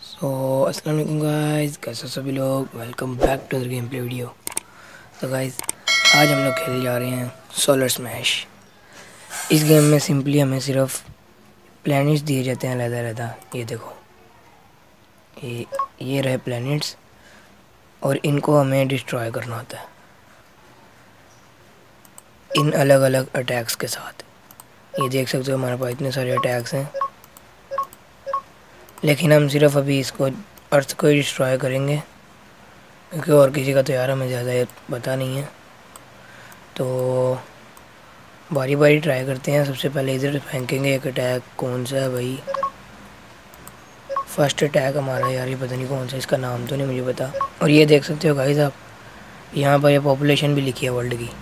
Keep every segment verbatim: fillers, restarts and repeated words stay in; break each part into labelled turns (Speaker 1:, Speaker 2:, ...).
Speaker 1: सो अस्सलाम वालेकुम गाइस, कैसे सभी लोग। Welcome back to the game play video. तो गाइस आज हम लोग खेलने जा रहे हैं सोलर स्मैश। इस गेम में सिंपली हमें सिर्फ प्लैनेट्स दिए जाते हैं अलग अलग। ये देखो, ये ये रहे प्लैनेट्स और इनको हमें डिस्ट्रॉय करना होता है इन अलग अलग अटैक्स के साथ। ये देख सकते हो हमारे पास इतने सारे अटैक्स हैं, लेकिन हम सिर्फ अभी इसको अर्थ को ही डिस्ट्रॉय करेंगे क्योंकि और किसी का तो यार हमें ज़्यादा पता नहीं है। तो बारी बारी ट्राई करते हैं। सबसे पहले इधर फेंकेंगे एक अटैक। कौन सा है भाई फर्स्ट अटैक हमारा? यार ये पता नहीं कौन सा, इसका नाम तो नहीं मुझे पता। और ये देख सकते हो गाइस आप, यहाँ पर ये पॉपुलेशन भी लिखी है वर्ल्ड की।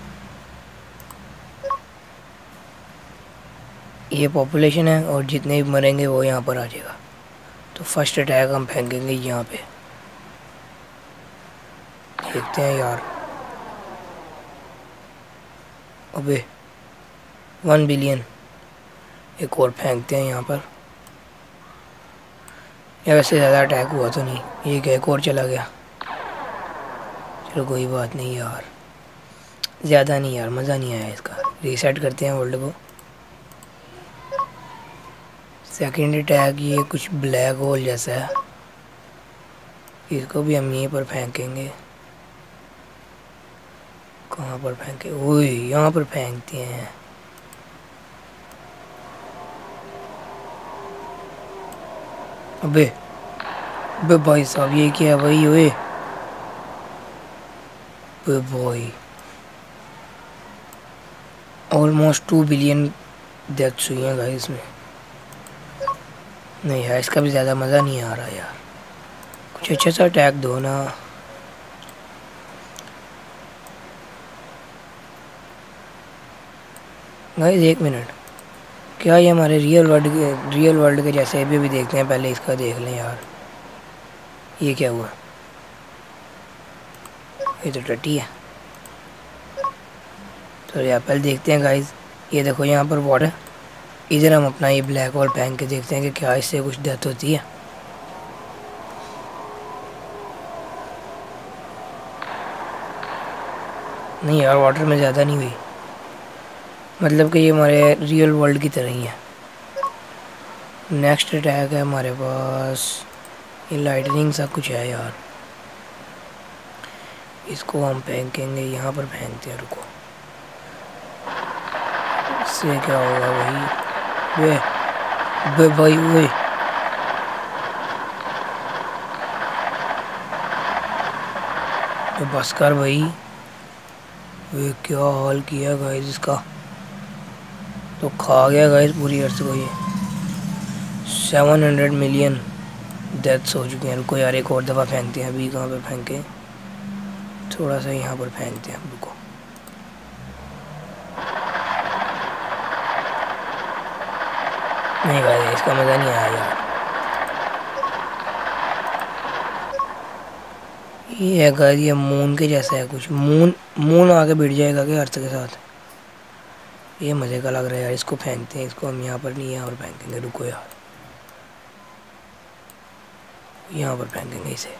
Speaker 1: ये पॉपुलेशन है और जितने भी मरेंगे वो यहाँ पर आ जाएगा। तो फर्स्ट अटैक हम फेंकेंगे यहाँ पे। देखते हैं यार। अबे वन बिलियन। एक और फेंकते हैं यहाँ पर। या वैसे ज़्यादा अटैक हुआ तो नहीं, ये एक और चला गया। चलो कोई बात नहीं यार, ज़्यादा नहीं यार, मज़ा नहीं आया इसका। रीसेट करते हैं वर्ल्ड को। सेकंड अटैक ये कुछ ब्लैक होल जैसा है, इसको भी हम यहीं पर फेंकेंगे। कहाँ पर फेंके? ओए यहाँ पर फेंकते हैं। अबे अबे भाई साहब ये क्या है भाई? ओए अबे भाई ऑलमोस्ट टू बिलियन डेथ्स हुई हैं गाइस इसमें। नहीं यार इसका भी ज़्यादा मज़ा नहीं आ रहा यार, कुछ अच्छा सा अटैक दो ना। गाइस एक मिनट, क्या ये हमारे रियल वर्ल्ड के रियल वर्ल्ड के जैसे अभी भी देखते हैं? पहले इसका देख लें यार, ये क्या हुआ? ये तो टट्टी है। तो यार पहले देखते हैं गाइस। ये देखो यहाँ पर वाटर, इधर हम अपना ये ब्लैक होल फेंक के देखते हैं कि क्या इससे कुछ डेथ होती है। नहीं यार वाटर में ज़्यादा नहीं हुई, मतलब कि ये हमारे रियल वर्ल्ड की तरह ही है। नेक्स्ट अटैक है हमारे पास, ये लाइटनिंग सा कुछ है यार। इसको हम फेंकेंगे, यहाँ पर फेंकते हैं। रुको, इससे क्या होगा भाई? वे वे भाई वे बस कर भाई। वे क्या हाल किया गाइस इसका, तो खा गया गाइस पूरी अर्थ को। ये सेवन हंड्रेड मिलियन डेथ्स हो चुके हैं। रुको यार एक और दफ़ा फेंकते हैं। अभी कहाँ पे फेंके? थोड़ा सा यहाँ पर फेंकते हैं। रुको, नहीं भाई इसका मज़ा नहीं आया यार। ये है गाइस, ये मून के जैसा है कुछ। मून मून आके बैठ जाएगा क्या अर्थ के साथ? ये मज़े का लग रहा है यार। इसको फेंकते हैं, इसको हम यहाँ पर नहीं यहाँ पर फेंकेंगे। रुको यार, यहाँ पर फेंकेंगे इसे।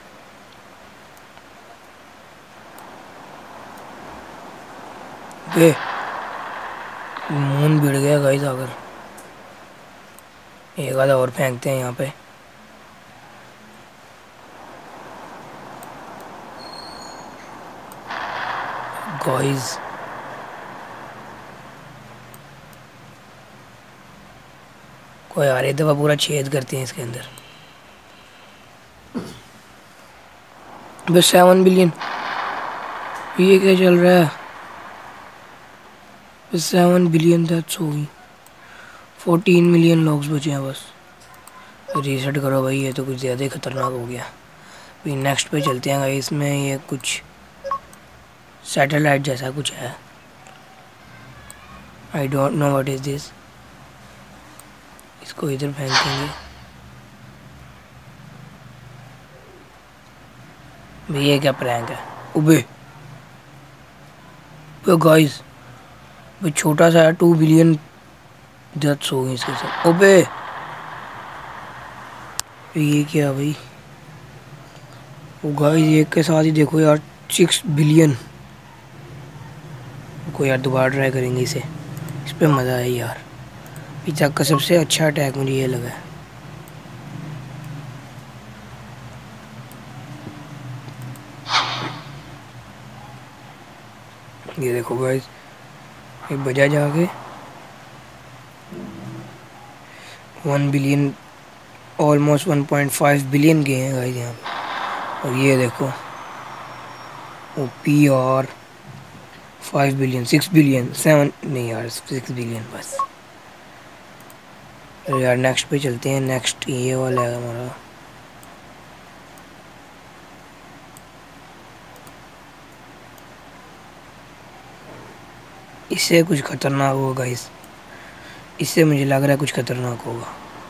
Speaker 1: बे मून भिड़ गया गाइस आकर। एक आधा और फेंकते हैं यहाँ पे। गाइस कोई यार एक दफ़ा पूरा छेद करते हैं इसके अंदर। बस सेवन बिलियन, ये क्या चल रहा है? बस सेवन बिलियन डेथ्स हो गई, फोर्टीन मिलियन लोग बचे हैं बस। रीसेट करो भाई, ये तो कुछ ज़्यादा ही ख़तरनाक हो गया। फिर नेक्स्ट पे चलते हैं गाइस। इसमें ये कुछ सैटेलाइट जैसा कुछ है, I don't know what is this. इसको इधर फेंकेंगे। भैया क्या प्रैंक है? उबे गाइस भाई छोटा सा है, टू बिलियन डेथ्स हो गई इसके साथ। उबे ये क्या भाई? वो गाइस एक के साथ ही देखो यार, सिक्स बिलियन। को यार दोबारा ट्राई करेंगे इसे, इस पे मज़ा है यार। अभी तक का सबसे अच्छा अटैक मुझे ये लगा है। ये देखो गाइस, ये बजा जाके one billion, almost one point five billion गए हैं गाइस यहाँ पे। और ये देखो O P R five billion, six billion, seven नहीं यार, सिक्स बिलियन बस। तो यार नेक्स्ट पे चलते हैं। नेक्स्ट ये वाला है हमारा। इससे कुछ खतरनाक होगा गाइस, इससे मुझे लग रहा है कुछ खतरनाक होगा।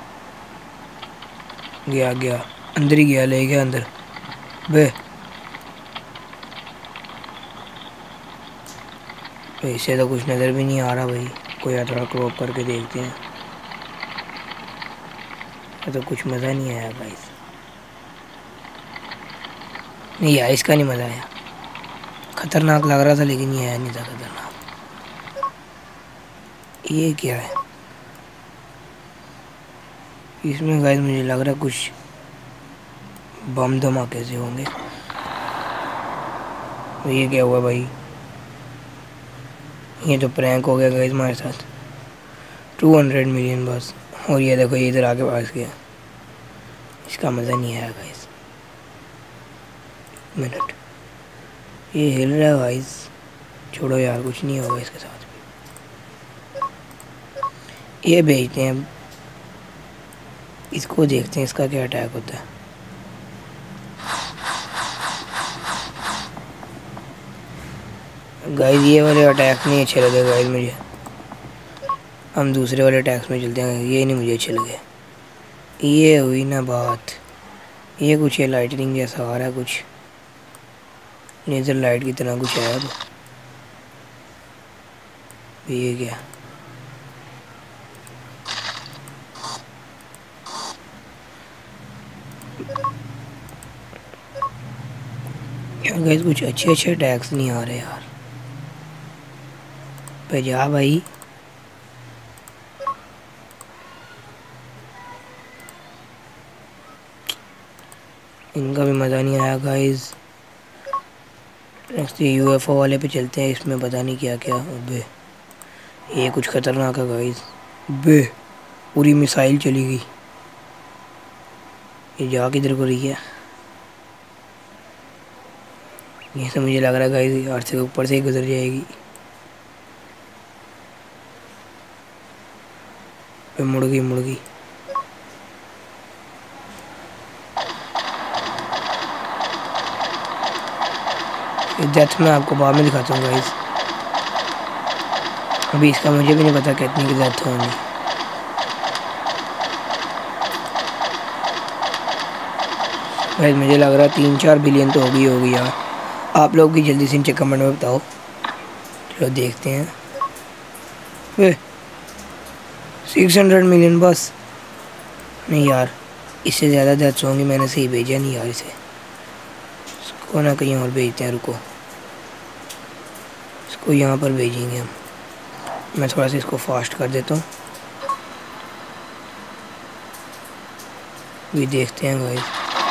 Speaker 1: गया गया अंदर ही गया, ले गया अंदर बे। तो इससे तो कुछ नज़र भी नहीं आ रहा भाई। कोई यार थोड़ा क्रॉप करके देखते हैं। तो कुछ मज़ा नहीं आया गाइस। नहीं यार, इसका नहीं मज़ा आया। खतरनाक लग रहा था लेकिन ये आया नहीं था खतरनाक। ये क्या है इसमें गाइस? मुझे लग रहा है कुछ बम धमाके से होंगे। ये क्या हुआ भाई? ये तो प्रैंक हो गया गाइस हमारे साथ। टू हंड्रेड मिलियन बस। और ये देखो ये इधर आके पास गया। इसका मज़ा नहीं आया गाइस। मिनट, ये हिल रहा है गाइस। छोड़ो यार, कुछ नहीं होगा इसके साथ। ये भेजते हैं, इसको देखते हैं इसका क्या अटैक होता है। गाइस ये वाले अटैक नहीं अच्छे लगे गाइस मुझे। हम दूसरे वाले अटैक्स में चलते हैं। ये नहीं मुझे अच्छे लगे। ये हुई ना बात। ये कुछ ये लाइटनिंग जैसा आ रहा है, कुछ लेज़र लाइट की तरह कुछ है। तो ये क्या? यार गाइस कुछ अच्छे अच्छे अटैक्स नहीं आ रहे यार। पे जा भाई। इनका भी मज़ा नहीं आया guys. Next U F O वाले पे चलते हैं। इसमें पता नहीं क्या क्या। अबे ये कुछ खतरनाक है गाइस। बे पूरी मिसाइल चली गई। ये जा किधर को रही है? ये सब मुझे लग रहा है गाइस अर्थ से ऊपर से ही गुजर जाएगी। पे मुड़ गई मुड़ गई। डेथ में आपको बाद में दिखाता हूँ गाइस। अभी इसका मुझे भी नहीं पता कितनी की डेथ होंगी। गाइस मुझे लग रहा है तीन चार बिलियन तो होगी होगी यार। आप लोग भी जल्दी से नीचे कमेंट में बताओ। चलो देखते हैं। वे सिक्स हंड्रेड मिलियन बस। नहीं यार, इससे ज़्यादा डेथ्स होंगी। मैंने सही भेजा नहीं यार इसे। इसको ना कहीं और भेजते हैं। रुको, इसको यहाँ पर भेजेंगे हम। मैं थोड़ा सा इसको फास्ट कर देता हूँ। भी देखते हैं गाइस।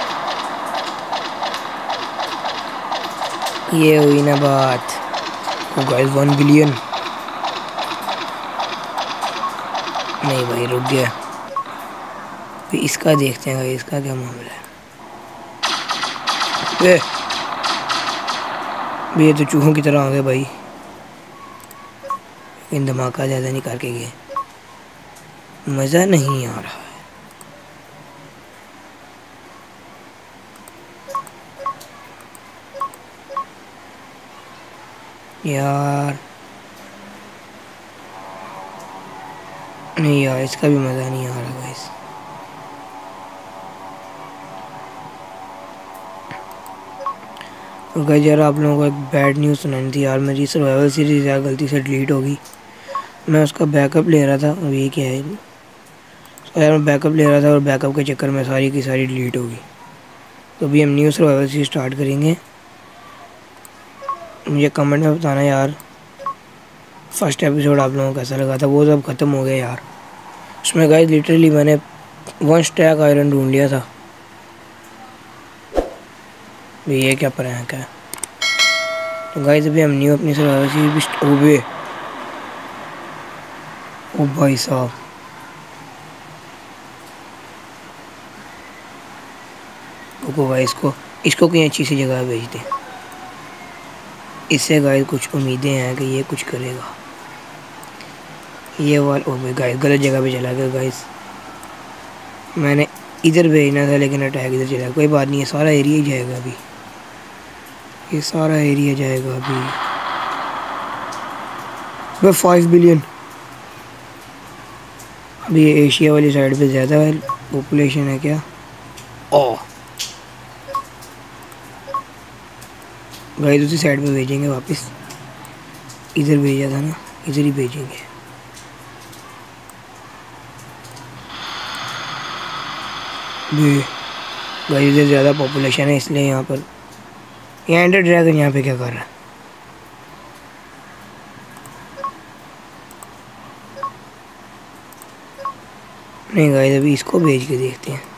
Speaker 1: ये हुई ना बात। ओ गाइस वन बिलियन। नहीं भाई रुक गया। फिर इसका देखते हैं गाइस, इसका क्या मामला है। वे ये तो चूहों की तरह आ गए भाई। इन धमाका ज़्यादा नहीं करके गए। मज़ा नहीं आ रहा है यार। नहीं यार, इसका भी मज़ा नहीं आ रहा गाइस। तो गाइस यार आप लोगों को एक बैड न्यूज़ सुनानी थी यार। मेरी सर्वाइवल सीरीज़ यार गलती से डिलीट होगी। मैं उसका बैकअप ले रहा था। अब ये क्या है? तो यार मैं बैकअप ले रहा था और बैकअप के चक्कर में सारी की सारी डिलीट होगी। तो अभी हम न्यू सर्वाइवल से स्टार्ट करेंगे। मुझे कमेंट में बताना यार फर्स्ट एपिसोड आप लोगों को कैसा लगा था। वो सब ख़त्म हो गया यार। उसमें गाइस लिटरली मैंने वन स्टैक आयरन ढूंढ लिया था। ये क्या प्रैंक है। तो गाइस अभी हम न्यू अपनी सर्वाइवल से ओबे ओ भाई साहब, रुको भाई, इसको इसको कहीं अच्छी सी जगह भेज दें। इससे गाइस कुछ उम्मीदें हैं कि ये कुछ करेगा। ये वाला ओ गाइस गलत जगह पे चला गया गाइस। मैंने इधर भेजना था लेकिन अटैक इधर चला। कोई बात नहीं है, सारा एरिया ही जाएगा अभी। ये सारा एरिया जाएगा अभी। वह फाइव बिलियन। अभी ये एशिया वाली साइड पे ज़्यादा है पॉपुलेशन है क्या। ओ गाइस उसी साइड पे भेजेंगे वापस। इधर भेजा था ना, इधर ही भेजेंगे। गाइस इधर ज़्यादा पॉपुलेशन है इसलिए यहाँ पर। ये एंडर ड्रैगन यहाँ पे क्या कर रहा है। नहीं गाइस अभी इसको भेज के देखते हैं।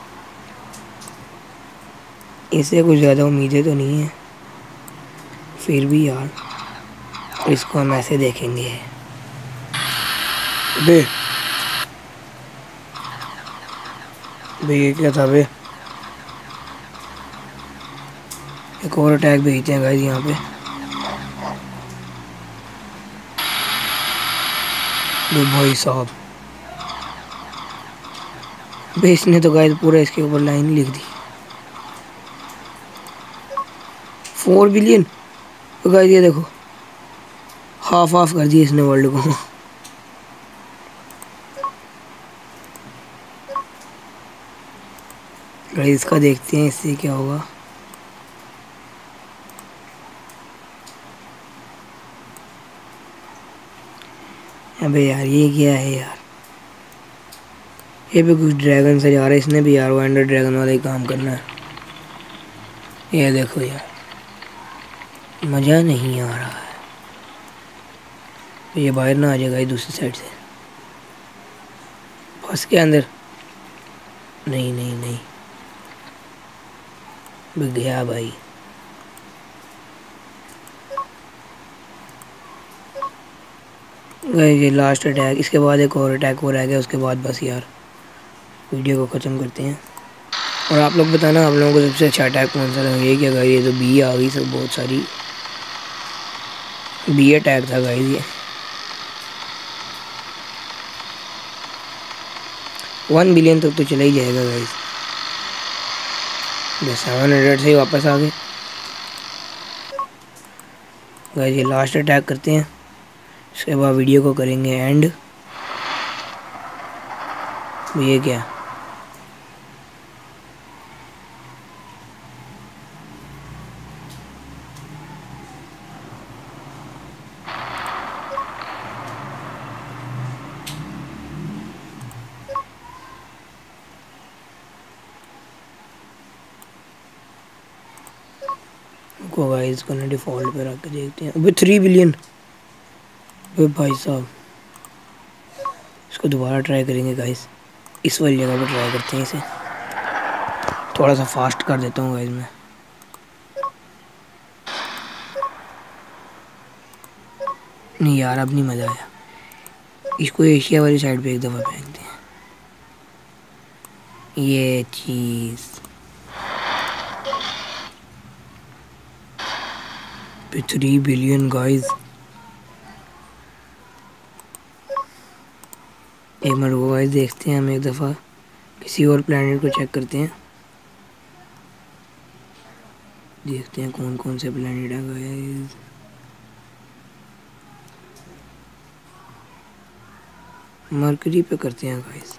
Speaker 1: इससे कुछ ज़्यादा उम्मीदें तो नहीं है, फिर भी यार इसको हम ऐसे देखेंगे। बे बे ये क्या था बे। एक और अटैक भेजते हैं गाइस यहाँ पे। बे भाई साहब, बे इसने तो गाइस पूरा इसके ऊपर लाइन लिख दी। Four billion. तो गाइस ये देखो हाफ हाफ कर दिया इसने वर्ल्ड को। गाइस इसका देखते हैं इससे क्या होगा। अबे यार ये क्या है यार। ये भी कुछ ड्रैगन से जा रहा है। इसने भी यार वो एंडर ड्रैगन वाला ही काम करना है। ये देखो यार मज़ा नहीं आ रहा है। तो ये बाहर ना आ जाएगा ये दूसरी साइड से। फंस के अंदर। नहीं नहीं नहीं बिक गया भाई। ये लास्ट अटैक, इसके बाद एक और अटैक हो रह गया। उसके बाद बस यार वीडियो को ख़त्म करते हैं। और आप लोग बताना आप लोगों को सबसे अच्छा अटैक कौन सा लगा। ये क्या गाइस, ये तो बी आ गई सब बहुत सारी। बी अटैक था गाइस ये। वन बिलियन तक तो चला ही जाएगा गाइस। बस सेवन हंड्रेड से ही वापस आ गए गाइस। ये लास्ट अटैक करते हैं, इसके बाद वीडियो को करेंगे एंड। ये क्या को गाइस को ना डिफ़ॉल्ट पे रख के देखते हैं। अबे थ्री बिलियन। अबे भाई साहब इसको दोबारा ट्राई करेंगे गाइस। इस वाली जगह पर ट्राई करते हैं इसे। थोड़ा सा फास्ट कर देता हूँ गाइस मैं। नहीं यार अब नहीं मज़ा आया। इसको एशिया वाली साइड पे एक दफ़ा फेंकते हैं। ये चीज़ थ्री बिलियन गाइस। एक मिनट को गाइस देखते हैं हम एक दफ़ा किसी और प्लेनेट को चेक करते हैं। देखते हैं कौन कौन से प्लेनेट है गाइस। मरकरी पे करते हैं गाइस।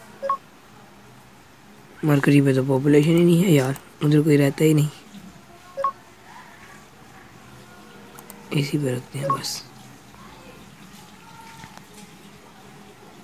Speaker 1: मरकरी पे तो पॉपुलेशन ही नहीं है यार, उधर कोई रहता ही नहीं। इसी पे रखते हैं बस।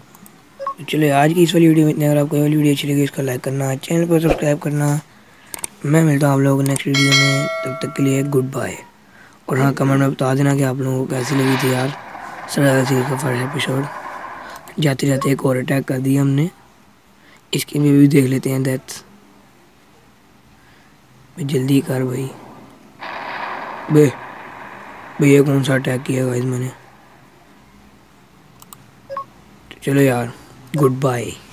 Speaker 1: चलो आज की इस वाली वीडियो में इतना। अगर आपको ये वाली वीडियो अच्छी लगी इसका लाइक करना, चैनल पर सब्सक्राइब करना मैं मिलता हूँ आप लोगों को नेक्स्ट वीडियो में, तब तक के लिए गुड बाय। और हाँ, कमेंट में बता देना कि आप लोगों को कैसी लगी थी यार सरदार सिंह का फर्स्ट एपिसोड। जाते जाते एक और अटैक कर दिया हमने, इसकी में भी देख लेते हैं डेथ। जल्दी कर भाई। बे भैया कौन सा अटैक किया गाइस मैंने। चलो यार, गुड बाय।